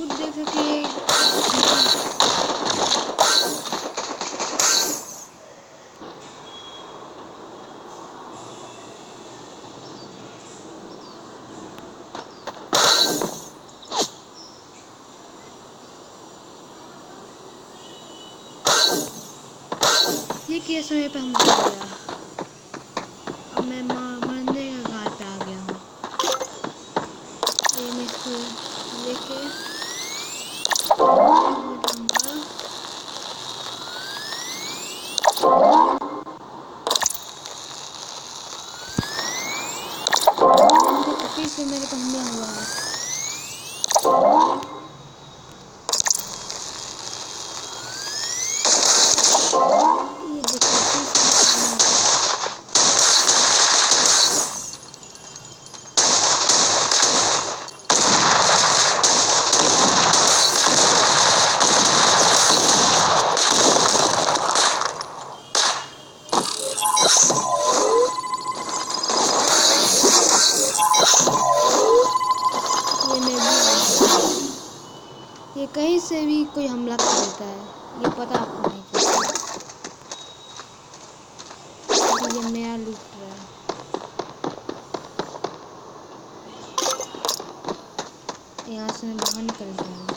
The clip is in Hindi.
खुद देख सकते हैं ये केस समय पे हमको आ गया। अब मैं मरने के घाट पे आ गया हूँ। ये मैं इसको लेके हो जाऊंगा। फिर से मेरे को हमला हुआ है। ये देखो ये मैं भी आ गया। ये कहीं से भी कोई हमला कर देता है, ये पता आपको नहीं चलता। ये मेरा लूट रहा है। यहाँ से मैं बाहर निकल गया हूँ।